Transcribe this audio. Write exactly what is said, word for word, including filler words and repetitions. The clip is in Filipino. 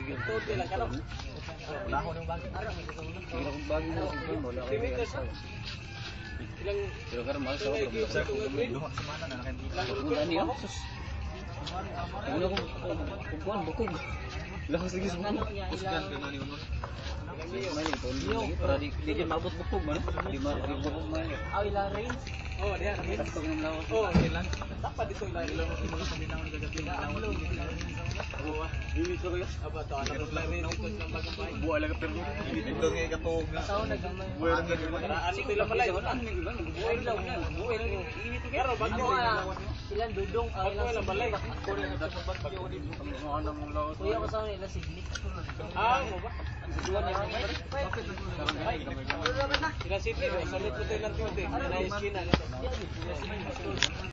Tote lang ka. Lahon ng bagay. Kira kong bagay na kung mo, wala kayo may asawa. Ilang Pero karon mahal sa ilang ako. gigs ito nga green. Duha semana na nakita. Kung ano yun, sus. Ano kung kung kuhan, bukog. Lakas sige sa ano. Kusgan ka na ni Unod. May ito, lagi para di di kin mabot bukog man. Di ma di bukog man. Aw ilang range? Oh, diha range. Tapos ng lawas. Oh, ilang. Dapat dito ilang ilang mga paminaw ni gagabi na lawan. Oo. Dili ko kayo. Aba to ana lang rin dito sa bagong bahay. Buwa lang pero Dito nga katong nga. Sao nagamay. Buhay lang ganyan. Karaan ito ilang malay. Ano ni iba? Buwa lang. Buwa lang. Init ko. Pero bago ilang dudong ang ilang balay. Ko rin sa bagyo dito. Ang ano mong lawas. Kuya ko sa nila siglit. Ah, mo ba? Duwan niya. Bakit Sila city, sa lito tayo lang tiyute. Sa esquina.